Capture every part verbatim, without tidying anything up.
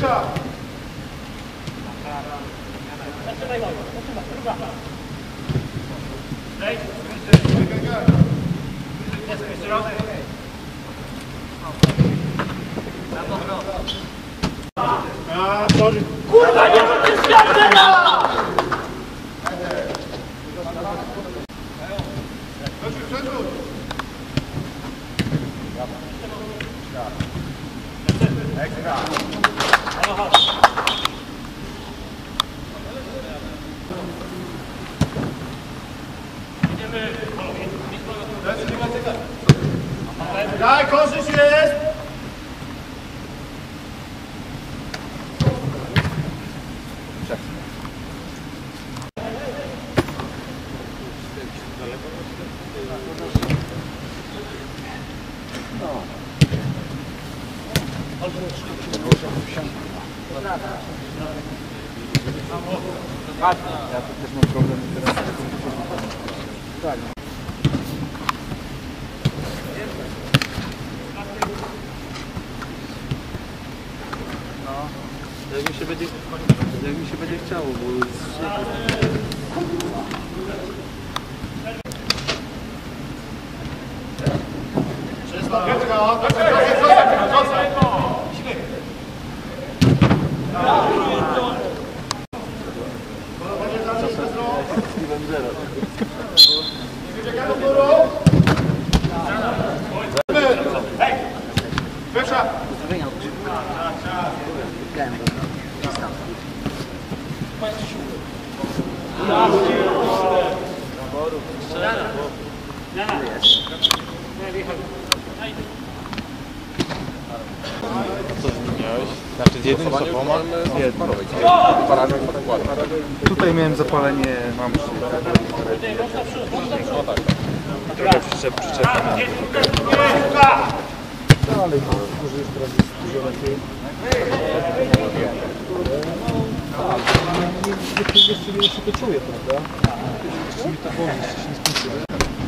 Kurwa, nie ma tych światła! Ekstra. Tak, korzyść jest! Ja tu też mam problem teraz. Tak. No, jak mi się będzie, jak mi się będzie chciało, bo jest... Co zmieniałeś? Znaczy z jednym sopoma? Z jednym. Tutaj miałem zapalenie, mam już... No tak. Trochę przyczep, przyczepem. Dalej, może już teraz jest dużo lepiej. Jeszcze nie się to czuję, prawda? Jeszcze mi to boli, jeszcze się nie skończyło.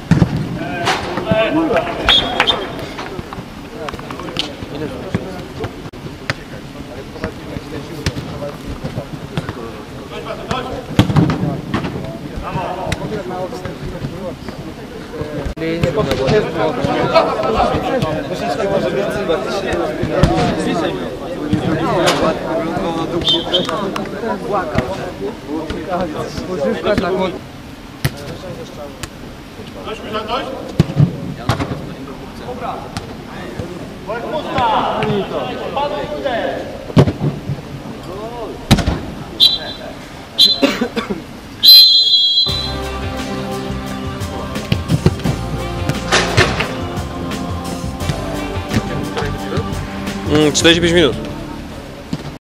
Nie, nie powiem, bo jest mało. Troszeczkę może więcej, bo ty się zbliżej mnie. Wyglądało na dół, płakał. Pożywka dla kogoś. Dość, Michał, dość? Dobra. Bądź pusta! Padł górę! czterdzieści pięć minut.